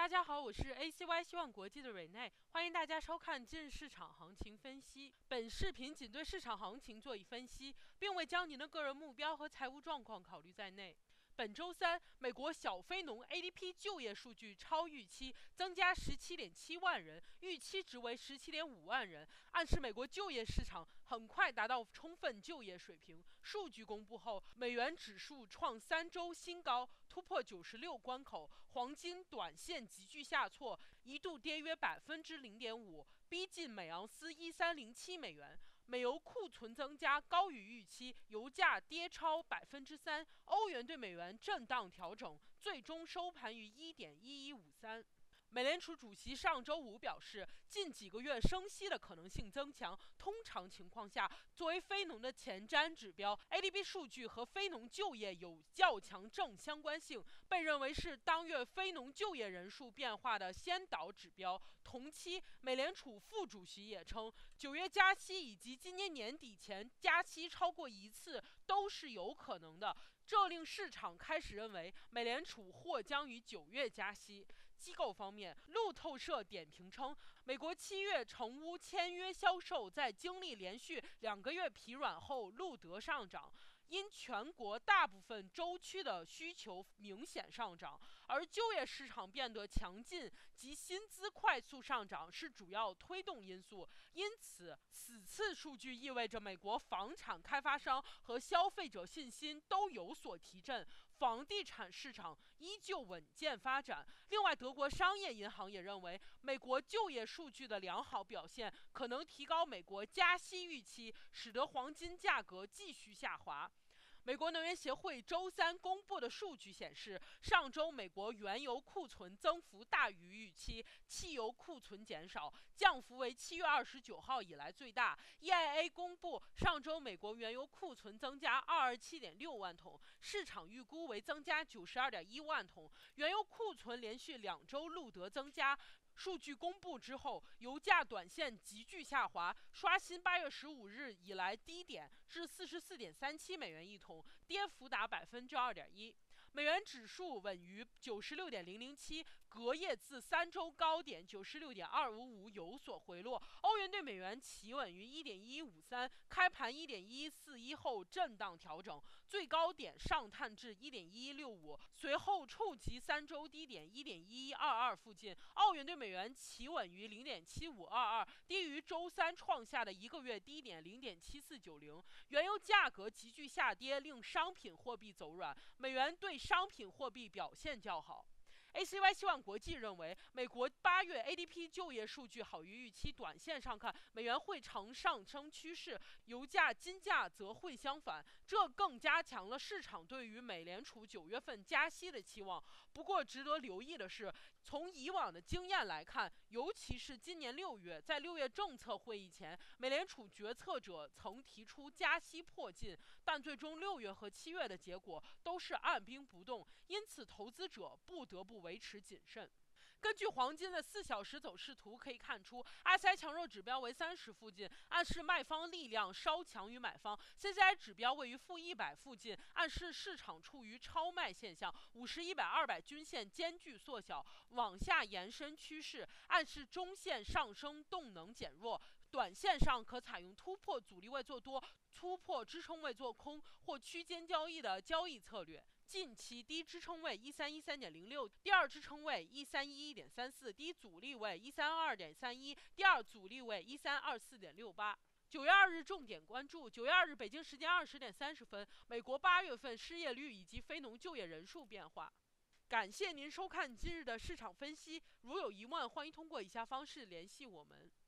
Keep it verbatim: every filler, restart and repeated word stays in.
大家好，我是 A C Y 希望国际的瑞内，欢迎大家收看今日市场行情分析。本视频仅对市场行情做一分析，并未将您的个人目标和财务状况考虑在内。本周三，美国小非农 A D P 就业数据超预期，增加 十七点七万人，预期值为 十七点五万人，暗示美国就业市场很快达到充分就业水平。数据公布后，美元指数创三周新高，突破九十六关口，黄金短线急剧下挫，一度跌约百分之零点五，逼近每盎司一三零七美元。美油库存增加高于预期，油价跌超百分之三，欧元对美元震荡调整，最终收盘于一点一一五三。美联储主席上周五表示，近几个月升息的可能性增强。通常情况下，作为非农的前瞻指标 ，A D P 数据和非农就业有较强正相关性，被认为是当月非农就业人数变化的先导指标。同期，美联储副主席也称，九月加息以及今年年底前加息超过一次都是有可能的。这令市场开始认为美联储或将于九月加息。机构方面，路透社点评称，美国七月成屋签约销售在经历连续两个月疲软后录得上涨，因全国大部分州区的需求明显上涨，而就业市场变得强劲及薪资快速上涨是主要推动因素。因此，此次数据意味着美国房产开发商和消费者信心都有所提振，房地产市场依旧稳健发展。另外，德国商业银行也认为，美国就业数据的良好表现可能提高美国加息预期，使得黄金价格继续下滑。美国能源协会周三公布的数据显示，上周美国原油库存增幅大于预期，汽油库存减少，降幅为七月二十九号以来最大。E I A 公布，上周美国原油库存增加二十七点六万桶，市场预估为增加九十二点一万桶，原油库存连续两周录得增加。数据公布之后，油价短线急剧下滑，刷新八月十五日以来低点至四十四点三七美元一桶，跌幅达百分之二点一。美元指数稳于九十六点零零七，隔夜自三周高点九十六点二五五有所回落。欧元对美元企稳于一点一一五三，开盘一点一一四一后震荡调整，最高点上探至一点一一六五，随后触及三周低点一点一一二二附近。澳元对美元企稳于零点七五二二，低于周三创下的一个月低点零点七四九零。原油价格急剧下跌，令商品货币走软，美元对商品货币表现较好。A C Y 希望国际认为，美国八月 A D P 就业数据好于预期，短线上看，美元会呈上升趋势，油价、金价则会相反，这更加强了市场对于美联储九月份加息的期望。不过，值得留意的是，从以往的经验来看，尤其是今年六月，在六月政策会议前，美联储决策者曾提出加息迫近，但最终六月和七月的结果都是按兵不动，因此投资者不得不维持谨慎。根据黄金的四小时走势图可以看出 ，R S I 强弱指标为三十附近，暗示卖方力量稍强于买方 ；C C I 指标位于负一百附近，暗示市场处于超卖现象。五十、一百、二百均线间距缩小，往下延伸趋势，暗示中线上升动能减弱。短线上可采用突破阻力位做多、突破支撑位做空或区间交易的交易策略。近期低支撑位一三一三点零六，第二支撑位一三一一点三四，低阻力位一三二点三一，第二阻力位一三二四点六八。九月二日重点关注：九月二日北京时间二十点三十分，美国八月份失业率以及非农就业人数变化。感谢您收看今日的市场分析，如有疑问，欢迎通过以下方式联系我们。